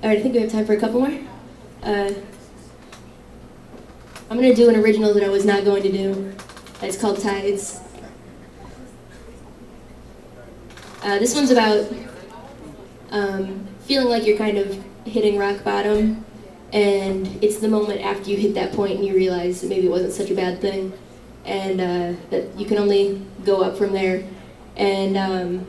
Alright, I think we have time for a couple more. I'm going to do an original that I was not going to do. It's called Tides. This one's about feeling like you're kind of hitting rock bottom, and it's the moment after you hit that point and you realize that maybe it wasn't such a bad thing, and that you can only go up from there. And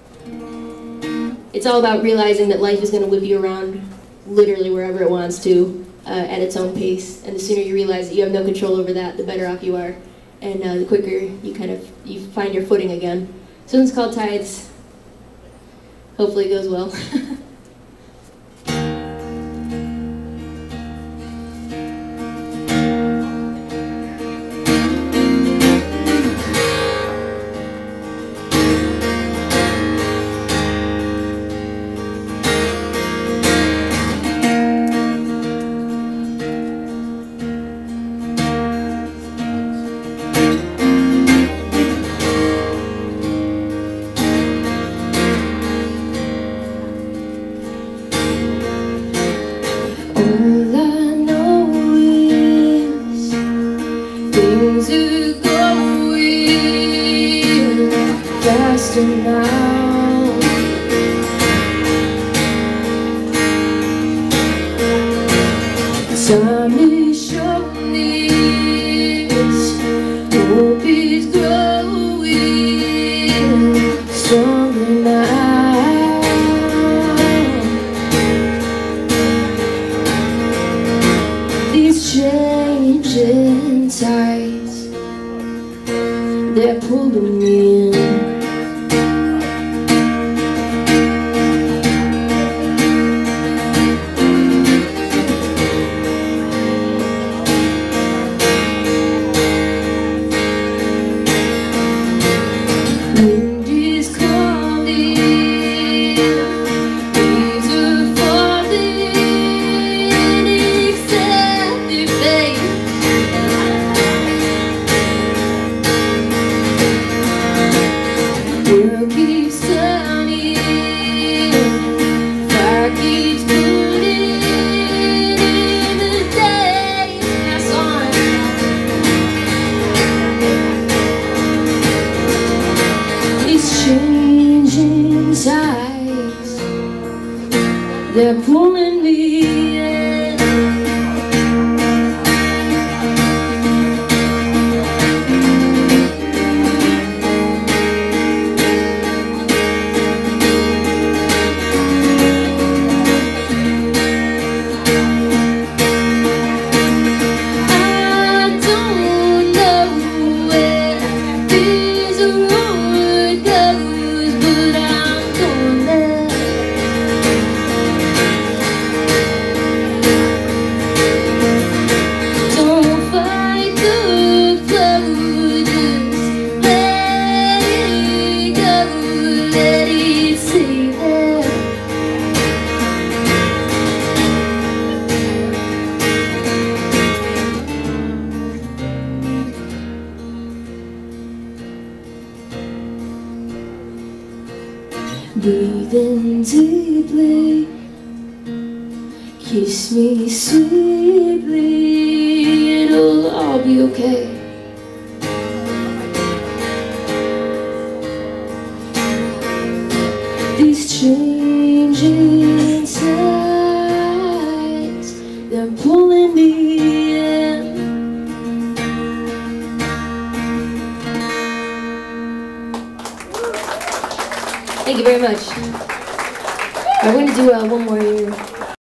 it's all about realizing that life is going to whip you around literally wherever it wants to at its own pace. And the sooner you realize that you have no control over that, the better off you are. And the quicker you find your footing again. So it's called Tides. Hopefully it goes well. Now time is showing this, hope is growing stronger now. These changing tides, they're pulling me in. Changing tides, they're pulling me in. I don't know where this road goes, but I'm going there. Don't fight the flow, just let it go, let it stay there. Breathe in deeply, kiss me sweetly, it'll all be okay. These changing tides, they're pulling me in. Thank you very much. I'm going to do one more here.